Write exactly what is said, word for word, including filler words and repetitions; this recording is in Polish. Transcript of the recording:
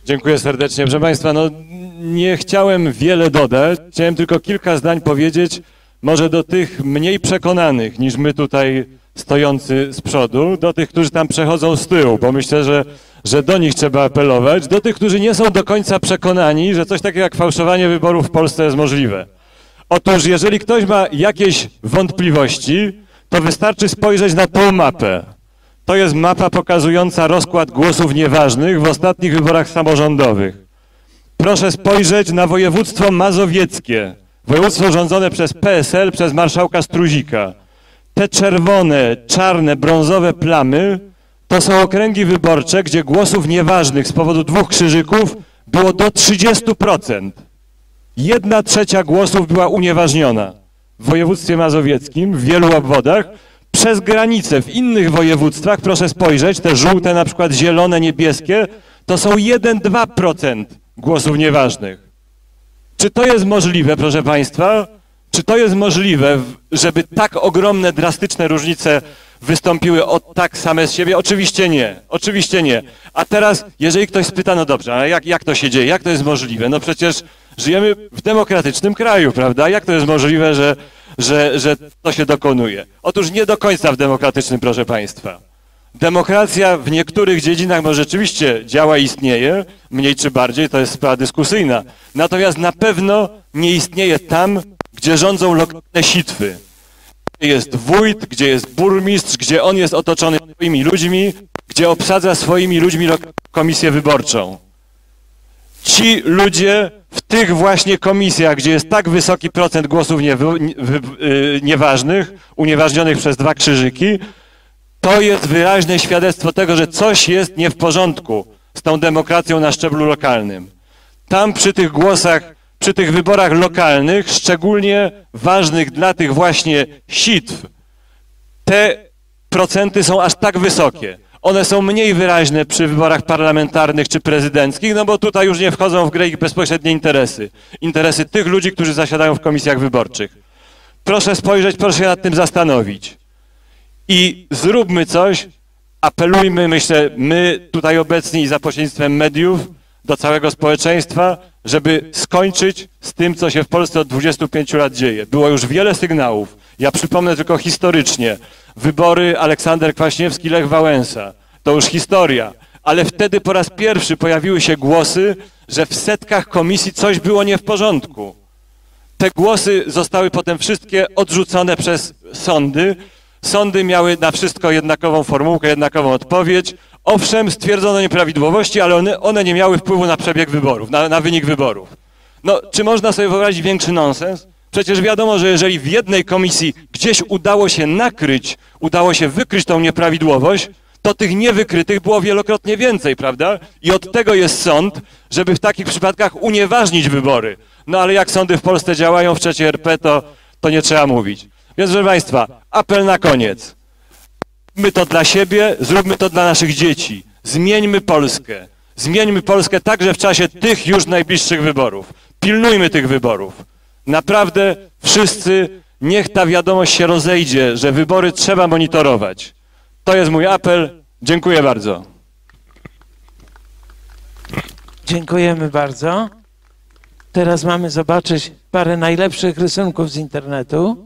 Dziękuję serdecznie. Proszę Państwa, no nie chciałem wiele dodać, chciałem tylko kilka zdań powiedzieć, może do tych mniej przekonanych niż my tutaj stojący z przodu, do tych, którzy tam przechodzą z tyłu, bo myślę, że, że do nich trzeba apelować, do tych, którzy nie są do końca przekonani, że coś takiego jak fałszowanie wyborów w Polsce jest możliwe. Otóż jeżeli ktoś ma jakieś wątpliwości, to wystarczy spojrzeć na tą mapę. To jest mapa pokazująca rozkład głosów nieważnych w ostatnich wyborach samorządowych. Proszę spojrzeć na województwo mazowieckie, województwo rządzone przez P S L, przez marszałka Struzika. Te czerwone, czarne, brązowe plamy to są okręgi wyborcze, gdzie głosów nieważnych z powodu dwóch krzyżyków było do trzydziestu procent. Jedna trzecia głosów była unieważniona w województwie mazowieckim, w wielu obwodach. Przez granicę w innych województwach, proszę spojrzeć, te żółte, na przykład zielone, niebieskie, to są jeden do dwóch procent głosów nieważnych. Czy to jest możliwe, proszę Państwa? Czy to jest możliwe, żeby tak ogromne, drastyczne różnice wystąpiły od tak same z siebie? Oczywiście nie, oczywiście nie. A teraz, jeżeli ktoś spyta, no dobrze, ale jak, jak to się dzieje, jak to jest możliwe? No przecież żyjemy w demokratycznym kraju, prawda? Jak to jest możliwe, że, że, że to się dokonuje? Otóż nie do końca w demokratycznym, proszę Państwa. Demokracja w niektórych dziedzinach może rzeczywiście działa i istnieje, mniej czy bardziej, to jest sprawa dyskusyjna. Natomiast na pewno nie istnieje tam, gdzie rządzą lokalne sitwy. Gdzie jest wójt, gdzie jest burmistrz, gdzie on jest otoczony swoimi ludźmi, gdzie obsadza swoimi ludźmi komisję wyborczą. Ci ludzie w tych właśnie komisjach, gdzie jest tak wysoki procent głosów niewy, nie, yy, nieważnych, unieważnionych przez dwa krzyżyki, to jest wyraźne świadectwo tego, że coś jest nie w porządku z tą demokracją na szczeblu lokalnym. Tam przy tych głosach, przy tych wyborach lokalnych, szczególnie ważnych dla tych właśnie sitw, te procenty są aż tak wysokie. One są mniej wyraźne przy wyborach parlamentarnych czy prezydenckich, no bo tutaj już nie wchodzą w grę ich bezpośrednie interesy. Interesy tych ludzi, którzy zasiadają w komisjach wyborczych. Proszę spojrzeć, proszę się nad tym zastanowić. I zróbmy coś, apelujmy, myślę, my tutaj obecni i za pośrednictwem mediów do całego społeczeństwa, żeby skończyć z tym, co się w Polsce od dwudziestu pięciu lat dzieje. Było już wiele sygnałów. Ja przypomnę tylko historycznie. Wybory Aleksander Kwaśniewski, Lech Wałęsa. To już historia. Ale wtedy po raz pierwszy pojawiły się głosy, że w setkach komisji coś było nie w porządku. Te głosy zostały potem wszystkie odrzucone przez sądy. Sądy miały na wszystko jednakową formułkę, jednakową odpowiedź. Owszem, stwierdzono nieprawidłowości, ale one, one nie miały wpływu na przebieg wyborów, na, na wynik wyborów. No, czy można sobie wyobrazić większy nonsens? Przecież wiadomo, że jeżeli w jednej komisji gdzieś udało się nakryć, udało się wykryć tą nieprawidłowość, to tych niewykrytych było wielokrotnie więcej, prawda? I od tego jest sąd, żeby w takich przypadkach unieważnić wybory. No ale jak sądy w Polsce działają w trzeciej R P, to, to nie trzeba mówić. Więc, proszę Państwa, apel na koniec. Zróbmy to dla siebie, zróbmy to dla naszych dzieci. Zmieńmy Polskę. Zmieńmy Polskę także w czasie tych już najbliższych wyborów. Pilnujmy tych wyborów. Naprawdę wszyscy, niech ta wiadomość się rozejdzie, że wybory trzeba monitorować. To jest mój apel. Dziękuję bardzo. Dziękujemy bardzo. Teraz mamy zobaczyć parę najlepszych rysunków z internetu.